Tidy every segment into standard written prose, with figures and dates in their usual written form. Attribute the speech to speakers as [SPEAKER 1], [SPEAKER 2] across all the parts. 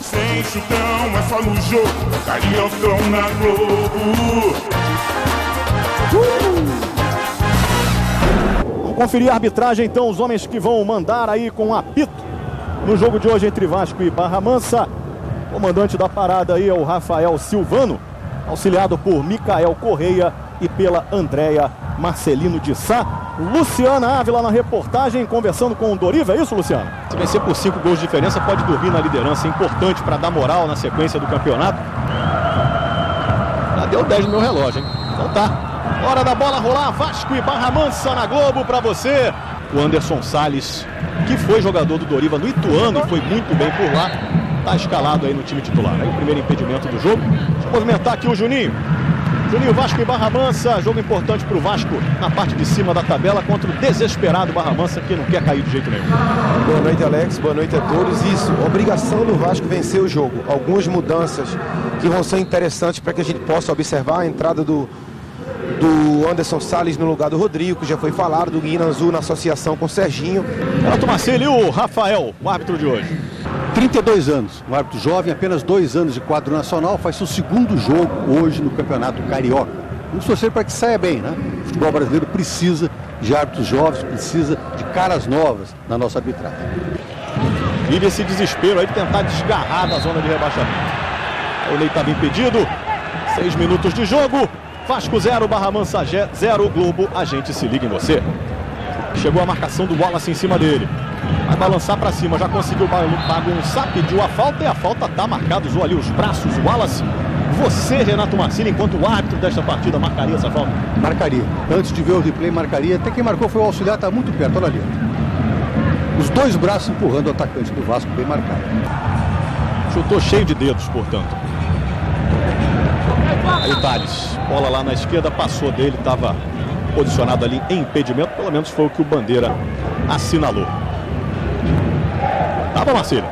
[SPEAKER 1] Sem chutão, é só no jogo, Cariocão na Globo.
[SPEAKER 2] Vamos conferir a arbitragem então, os homens que vão mandar aí com um apito no jogo de hoje entre Vasco e Barra Mansa. O comandante da parada aí é o Rafael Silvano, auxiliado por Micael Correia e pela Andréia Marcelino de Sá. Luciana Ávila na reportagem, conversando com o Doriva, é isso, Luciano? Se vencer por 5 gols de diferença, pode dormir na liderança, é importante para dar moral na sequência do campeonato. Já deu 10 no meu relógio, hein? Então tá, hora da bola rolar, Vasco e Barra Mansa na Globo para você. O Anderson Salles, que foi jogador do Doriva no Ituano e foi muito bem por lá, tá escalado aí no time titular. Aí o primeiro impedimento do jogo. Deixa eu movimentar aqui o Juninho. Juninho, Vasco e Barra Mansa, jogo importante para o Vasco na parte de cima da tabela contra o desesperado Barra Mansa, que não quer cair de jeito nenhum.
[SPEAKER 3] Boa noite, Alex, boa noite a todos. Isso, obrigação do Vasco vencer o jogo. Algumas mudanças que vão ser interessantes para que a gente possa observar a entrada do Anderson Salles no lugar do Rodrigo, que já foi falado, do Guina Azul na associação com o Serginho.
[SPEAKER 2] Renato Marcelo e o Rafael, o árbitro de hoje.
[SPEAKER 4] 32 anos, um árbitro jovem, apenas 2 anos de quadro nacional, faz seu segundo jogo hoje no Campeonato Carioca. Vamos torcer para que saia bem, né? O futebol brasileiro precisa de árbitros jovens, precisa de caras novas na nossa arbitragem.
[SPEAKER 2] Vive esse desespero aí de tentar desgarrar da zona de rebaixamento. O Ney estava impedido, 6 minutos de jogo, Vasco 0, Barra Mansa 0, Globo, a gente se liga em você. Chegou a marcação do Wallace em cima dele. Vai balançar para cima, já conseguiu bagunçar, pediu a falta e a falta tá marcada, usou ali os braços, o Wallace. Você, Renato Marcelo, enquanto o árbitro desta partida, marcaria essa falta?
[SPEAKER 4] Marcaria. Antes de ver o replay, marcaria. Até quem marcou foi o auxiliar, tá muito perto, olha ali. Os 2 braços empurrando o atacante do Vasco, bem marcado.
[SPEAKER 2] Chutou cheio de dedos, portanto. Aí o Thales, bola lá na esquerda, passou dele, estava posicionado ali em impedimento, pelo menos foi o que o Bandeira assinalou. Tá bom, Marcelo.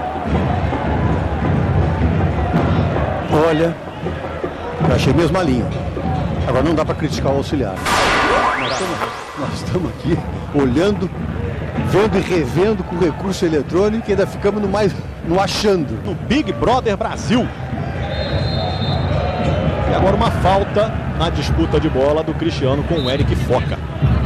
[SPEAKER 4] Olha, eu achei mesmo a linha. Agora não dá para criticar o auxiliar. Nós estamos aqui olhando, vendo e revendo com recurso eletrônico e ainda ficamos no achando.
[SPEAKER 2] No Big Brother Brasil. E agora uma falta na disputa de bola do Cristiano com o Eric Foca.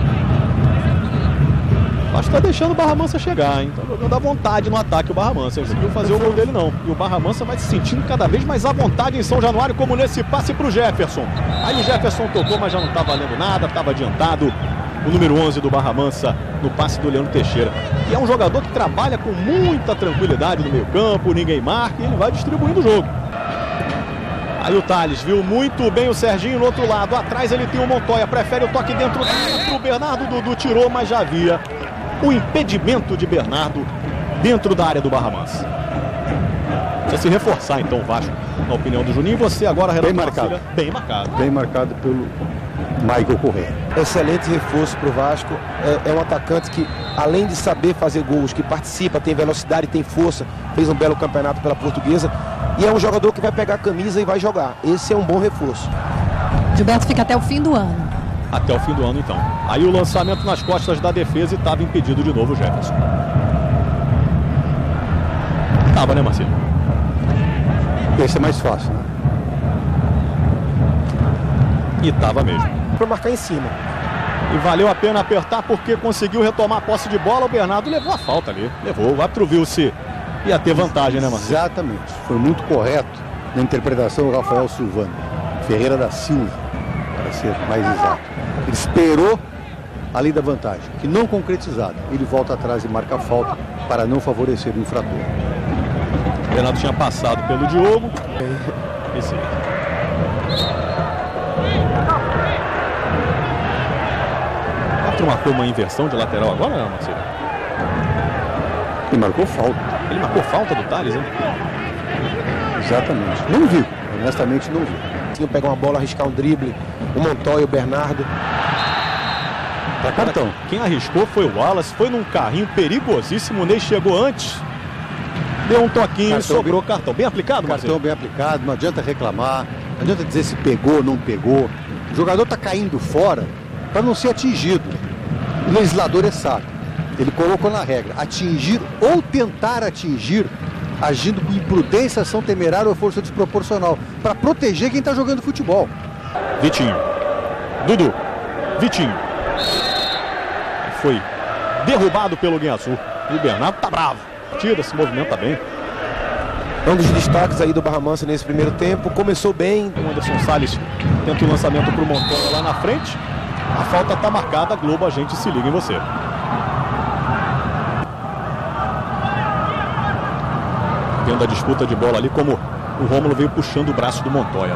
[SPEAKER 2] Acho que tá deixando o Barra Mansa chegar, hein? Tá jogando à vontade no ataque o Barra Mansa. Ele não conseguiu fazer o gol dele, não. E o Barra Mansa vai se sentindo cada vez mais à vontade em São Januário, como nesse passe pro Jefferson. Aí o Jefferson tocou, mas já não tá valendo nada, estava adiantado. O número 11 do Barra Mansa no passe do Leandro Teixeira. E é um jogador que trabalha com muita tranquilidade no meio campo, ninguém marca e ele vai distribuindo o jogo. Aí o Thales viu muito bem o Serginho no outro lado. Atrás ele tem o Montoya, prefere o toque dentro. O Bernardo Dudu tirou, mas já havia o impedimento de Bernardo dentro da área do Barra Mansa. Precisa se reforçar então o Vasco, na opinião do Juninho. Você agora, Renato,
[SPEAKER 4] bem marcado.
[SPEAKER 2] Marcília, bem marcado.
[SPEAKER 4] Bem marcado pelo Michael Correia.
[SPEAKER 3] Excelente reforço para o Vasco. É um atacante que, além de saber fazer gols, que participa, tem velocidade, tem força, fez um belo campeonato pela Portuguesa. E é um jogador que vai pegar a camisa e vai jogar. Esse é um bom reforço.
[SPEAKER 5] Gilberto fica até o fim do ano.
[SPEAKER 2] Até o fim do ano, então. Aí o lançamento nas costas da defesa e estava impedido de novo o Jefferson. Tava, né, Marcelo?
[SPEAKER 4] Esse é mais fácil, né?
[SPEAKER 2] E tava mesmo.
[SPEAKER 3] Para marcar em cima.
[SPEAKER 2] E valeu a pena apertar porque conseguiu retomar a posse de bola. O Bernardo levou a falta ali. Levou. O árbitro viu se ia ter vantagem, né, Marcelo?
[SPEAKER 4] Exatamente. Foi muito correto na interpretação do Rafael Silvano. Ferreira da Silva, para ser mais exato. Ele esperou a lei da vantagem, que não concretizada. Ele volta atrás e marca a falta para não favorecer o infrator.
[SPEAKER 2] O Bernardo tinha passado pelo Diogo. Esse aí. O árbitro marcou uma inversão de lateral agora, não, Marcelo?
[SPEAKER 4] E marcou falta.
[SPEAKER 2] Ele marcou falta do Thales, hein?
[SPEAKER 4] Exatamente. Não vi. Honestamente, não vi.
[SPEAKER 3] Tinha pegar uma bola, arriscar um drible. O Montoya, o Bernardo.
[SPEAKER 4] Para cartão.
[SPEAKER 2] Quem arriscou foi o Wallace. Foi num carrinho perigosíssimo. O Ney chegou antes. Deu um toquinho
[SPEAKER 4] Cartão
[SPEAKER 2] e sobrou cartão. Bem aplicado, Marcelo?
[SPEAKER 4] Cartão bem aplicado. Não adianta reclamar. Não adianta dizer se pegou ou não pegou. O jogador está caindo fora para não ser atingido. O legislador é sábio. Ele colocou na regra: atingir ou tentar atingir agindo com imprudência, ação temerária ou força desproporcional, para proteger quem está jogando futebol.
[SPEAKER 2] Vitinho. Dudu. Vitinho. Foi derrubado pelo Guiaçu. E o Bernardo tá bravo. Tira, se movimenta bem.
[SPEAKER 3] Um dos destaques aí do Barra Mansa nesse primeiro tempo. Começou bem.
[SPEAKER 2] O Anderson Salles tenta o lançamento pro Montoya lá na frente. A falta tá marcada. Globo, a gente se liga em você. Vendo a disputa de bola ali, como o Rômulo veio puxando o braço do Montoya.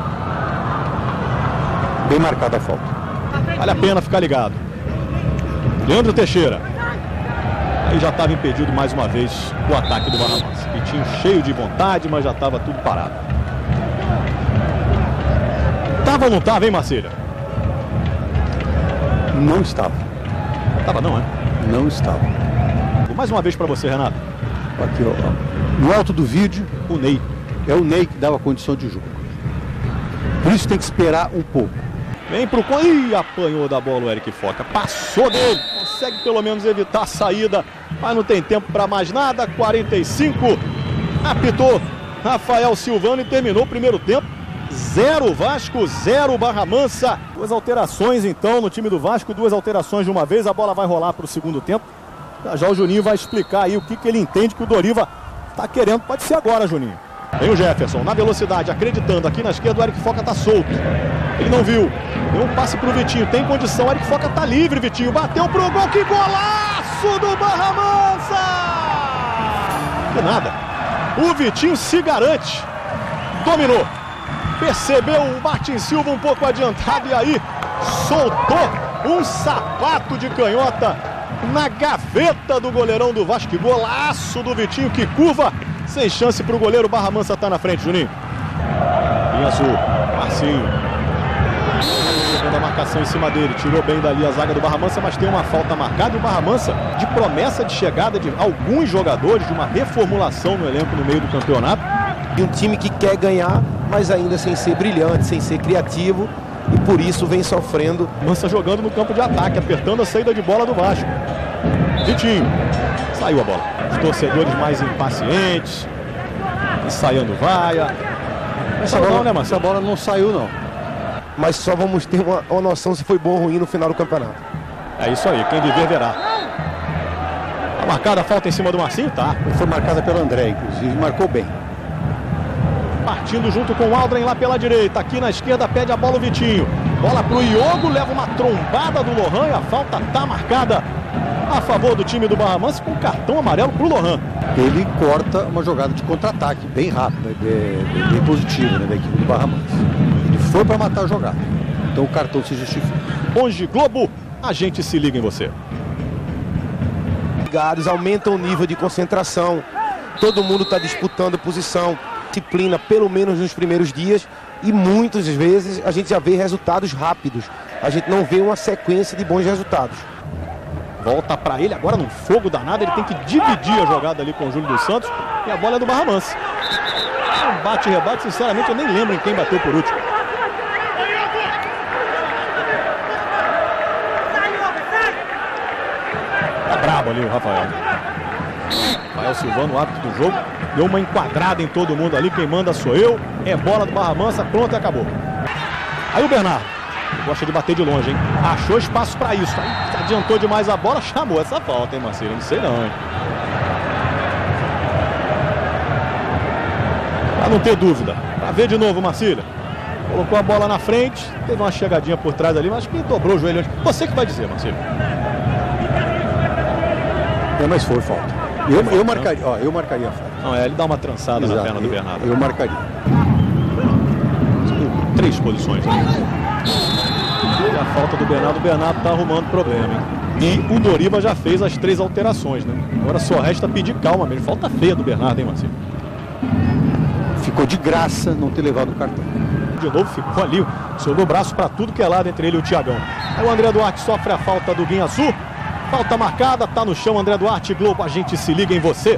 [SPEAKER 4] Bem marcada a falta.
[SPEAKER 2] Vale a pena ficar ligado. Leandro Teixeira. Aí já estava impedido mais uma vez o ataque do Barra Mansa. Vitinho cheio de vontade, mas já estava tudo parado. Tava ou não tava, hein, Marcília?
[SPEAKER 4] Não estava.
[SPEAKER 2] Tava não, é?
[SPEAKER 4] Não estava.
[SPEAKER 2] Mais uma vez para você, Renato.
[SPEAKER 4] Aqui, ó. No alto do vídeo,
[SPEAKER 2] O Ney.
[SPEAKER 4] é o Ney que dava condição de jogo. Por isso tem que esperar um pouco.
[SPEAKER 2] Vem pro... Ih, apanhou da bola o Eric Foca. Passou dele. Consegue pelo menos evitar a saída. Mas não tem tempo para mais nada. 45. Apitou Rafael Silvano e terminou o primeiro tempo. 0 Vasco, 0 Barra Mansa. 2 alterações então no time do Vasco. 2 alterações de uma vez. A bola vai rolar para o segundo tempo. Já o Juninho vai explicar aí o que ele entende que o Doriva está querendo. Pode ser agora, Juninho. Vem o Jefferson na velocidade, acreditando. Aqui na esquerda o Eric Foca tá solto. Ele não viu. Deu um passe pro Vitinho. Tem condição. O Eric Foca tá livre, Vitinho. Bateu pro gol. Que golaço do Barra Mansa! Que nada. O Vitinho se garante. Dominou. Percebeu o Martin Silva um pouco adiantado. E aí soltou um sapato de canhota na gaveta do goleirão do Vasco. Que golaço do Vitinho. Que curva. Sem chance para o goleiro. Barra Mansa tá na frente, Juninho. Linha azul. Marcinho. A marcação em cima dele. Tirou bem dali a zaga do Barra Mansa, mas tem uma falta marcada. E o Barra Mansa, de promessa de chegada de alguns jogadores, de uma reformulação no elenco no meio do campeonato.
[SPEAKER 3] E um time que quer ganhar, mas ainda sem ser brilhante, sem ser criativo. E por isso vem sofrendo.
[SPEAKER 2] Mansa jogando no campo de ataque, apertando a saída de bola do Vasco. Vitinho. Saiu a bola. Os torcedores mais impacientes. Ensaiando vaia.
[SPEAKER 4] Essa bola não saiu, não.
[SPEAKER 3] Mas só vamos ter uma noção se foi bom ou ruim no final do campeonato.
[SPEAKER 2] É isso aí, quem viver verá. Tá marcada a falta em cima do Marcinho? Tá.
[SPEAKER 4] Foi marcada pelo André, inclusive. Marcou bem.
[SPEAKER 2] Partindo junto com o Aldrin lá pela direita. Aqui na esquerda pede a bola o Vitinho. Bola pro Iogo, leva uma trombada do Lohan e a falta tá marcada a favor do time do Barra Mansa com cartão amarelo pro Lohan.
[SPEAKER 4] Ele corta uma jogada de contra-ataque bem rápida, bem positiva, né, da equipe do Barra Mansa. Ele foi para matar a jogada. Então o cartão se justifica.
[SPEAKER 2] Hoje, Globo, a gente se liga em você.
[SPEAKER 3] Ligados, aumentam o nível de concentração. Todo mundo está disputando posição. Disciplina, pelo menos nos primeiros dias. E muitas vezes a gente já vê resultados rápidos. A gente não vê uma sequência de bons resultados.
[SPEAKER 2] Volta para ele agora num fogo danado. Ele tem que dividir a jogada ali com o Júlio dos Santos. E a bola é do Barra Mansa. Um bate-rebate, sinceramente, eu nem lembro em quem bateu por último. Tá brabo ali o Rafael. Rafael Silvano, o árbitro do jogo. Deu uma enquadrada em todo mundo ali. Quem manda sou eu. É bola do Barra Mansa. Pronto e acabou. Aí o Bernardo. Gosta de bater de longe, hein? Achou espaço pra isso. Aí adiantou demais a bola. Chamou essa falta, hein, Marcelo? Não sei não, hein? Pra não ter dúvida. Pra ver de novo, Marcília. Colocou a bola na frente. Teve uma chegadinha por trás ali, mas que dobrou o joelho antes. Você que vai dizer, Marcília.
[SPEAKER 4] É, mas foi falta. Eu marcaria, ó, eu marcaria a falta.
[SPEAKER 2] Não, ele dá uma trançada na perna do Bernardo.
[SPEAKER 4] Eu marcaria.
[SPEAKER 2] 3 posições ali. E a falta do Bernardo. O Bernardo tá arrumando problema, hein? E o Doriva já fez as 3 alterações, né? Agora só resta pedir calma mesmo. Falta feia do Bernardo, hein, Marcelo?
[SPEAKER 4] Ficou de graça não ter levado o cartão.
[SPEAKER 2] De novo ficou ali, sobrou o braço para tudo que é lado entre ele e o Thiagão. Aí o André Duarte sofre a falta do Guinhaçu. Falta marcada, tá no chão André Duarte. Globo, a gente se liga em você.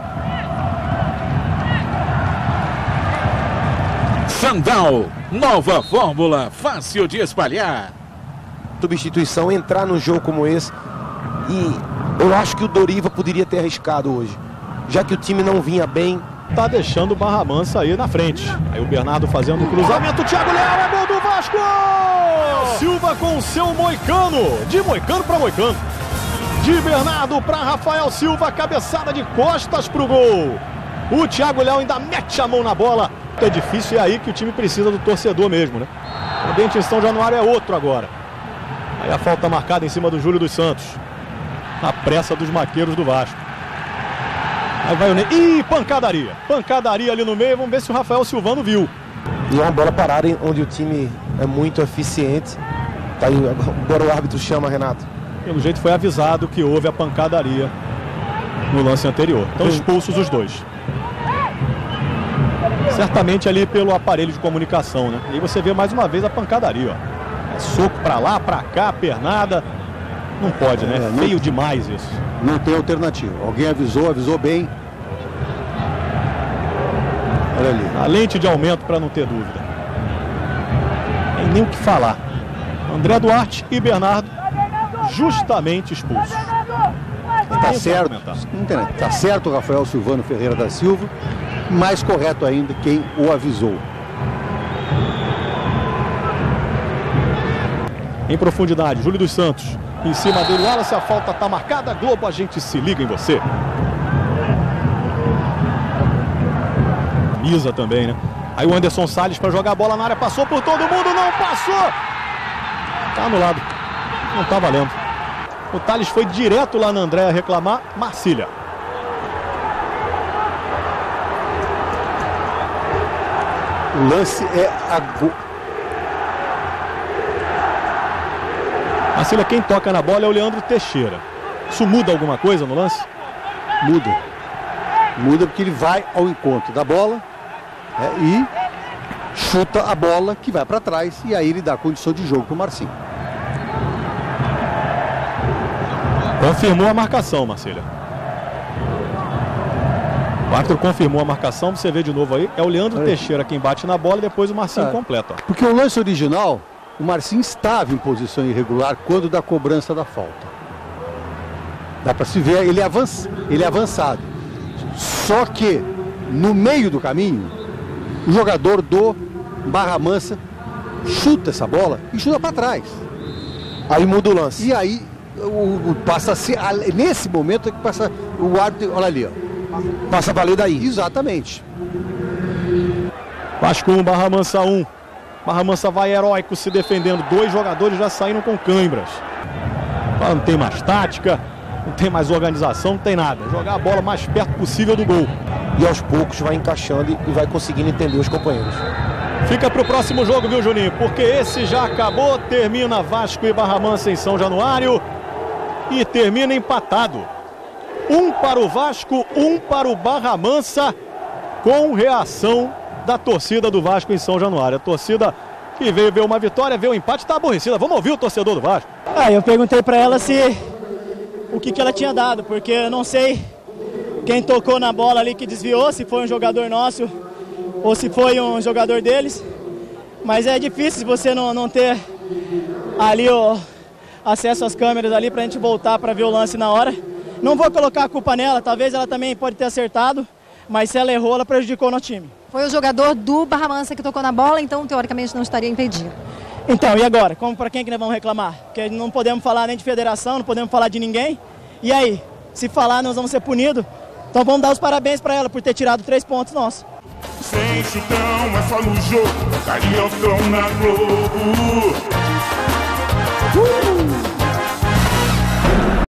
[SPEAKER 6] Sandal, nova fórmula, fácil de espalhar.
[SPEAKER 3] Substituição, entrar num jogo como esse. E eu acho que o Doriva poderia ter arriscado hoje. já que o time não vinha bem.
[SPEAKER 2] Tá deixando o Barra Mansa aí na frente. Aí o Bernardo fazendo o cruzamento, o Thiago Leal, é gol do Vasco! Silva com o seu moicano, de moicano para moicano. De Bernardo para Rafael Silva, cabeçada de costas pro gol. O Thiago Leal ainda mete a mão na bola. É difícil, é aí que o time precisa do torcedor mesmo, né? O ambiente em São Januário é outro agora. Aí a falta marcada em cima do Júlio dos Santos. Na pressa dos maqueiros do Vasco. Aí vai o Ney. Ih, pancadaria. Pancadaria ali no meio. Vamos ver se o Rafael Silvano viu.
[SPEAKER 3] E é uma bola parada onde o time é muito eficiente. Tá aí, agora o árbitro chama, Renato.
[SPEAKER 2] Pelo jeito foi avisado que houve a pancadaria no lance anterior. Então expulsos os dois. Certamente ali pelo aparelho de comunicação, né? E aí você vê mais uma vez a pancadaria, ó. É soco pra lá, pra cá, pernada. Não pode, né? Feio demais isso.
[SPEAKER 4] Não tem alternativa. Alguém avisou bem. Olha ali.
[SPEAKER 2] A lente de aumento para não ter dúvida. Tem nem o que falar. André Duarte e Bernardo justamente expulsos.
[SPEAKER 4] Tá certo. Tá certo o Rafael Silvano Ferreira da Silva. Mais correto ainda quem o avisou.
[SPEAKER 2] Em profundidade, Júlio dos Santos. Em cima dele, Wallace, a falta tá marcada. Globo, a gente se liga em você. Misa também, né? Aí o Anderson Salles para jogar a bola na área. Passou por todo mundo, não passou! Tá anulado. Não tá valendo. O Thales foi direto lá na Andréa reclamar. Marcília.
[SPEAKER 4] O lance é
[SPEAKER 2] Marcília, quem toca na bola é o Leandro Teixeira. Isso muda alguma coisa no lance?
[SPEAKER 4] Muda. Muda porque ele vai ao encontro da bola e chuta a bola que vai para trás e aí ele dá condição de jogo para o Marcinho.
[SPEAKER 2] Confirmou a marcação, Marcília. O árbitro confirmou a marcação, você vê de novo aí. É o Leandro Teixeira quem bate na bola e depois o Marcinho completa.
[SPEAKER 4] Porque o lance original, o Marcinho estava em posição irregular quando da cobrança da falta. Dá para se ver, ele é avançado. Só que no meio do caminho, o jogador do Barra Mansa chuta essa bola e chuta para trás.
[SPEAKER 3] Aí muda o lance.
[SPEAKER 4] E aí passa a ser, nesse momento é que passa o árbitro, olha ali, ó.
[SPEAKER 3] Passa a valer daí.
[SPEAKER 4] Exatamente.
[SPEAKER 2] Vasco 1, Barra Mansa 1. Barra Mansa vai heróico se defendendo. 2 jogadores já saíram com câimbras. Não tem mais tática, não tem mais organização, não tem nada. Jogar a bola mais perto possível do gol.
[SPEAKER 3] E aos poucos vai encaixando e vai conseguindo entender os companheiros.
[SPEAKER 2] Fica pro próximo jogo, viu, Juninho? Porque esse já acabou. Termina Vasco e Barra Mansa em São Januário. E termina empatado. 1 para o Vasco, 1 para o Barra Mansa, com reação da torcida do Vasco em São Januário. A torcida que veio ver uma vitória, ver o empate, está aborrecida. Vamos ouvir o torcedor do Vasco.
[SPEAKER 7] Eu perguntei para ela o que ela tinha dado, porque eu não sei quem tocou na bola ali que desviou, se foi um jogador nosso ou se foi um jogador deles. Mas é difícil você não ter ali o acesso às câmeras ali para a gente voltar para ver o lance na hora. Não vou colocar a culpa nela, talvez ela também pode ter acertado, mas se ela errou, ela prejudicou o nosso time.
[SPEAKER 5] Foi o jogador do Barra Mansa que tocou na bola, então teoricamente não estaria impedido.
[SPEAKER 7] Então, e agora? Para quem que nós vamos reclamar? Porque não podemos falar nem de federação, não podemos falar de ninguém. E aí? Se falar, nós vamos ser punidos. Então vamos dar os parabéns para ela por ter tirado 3 pontos nossos.
[SPEAKER 1] Sem chutão, é só no jogo, Cariocão na Globo.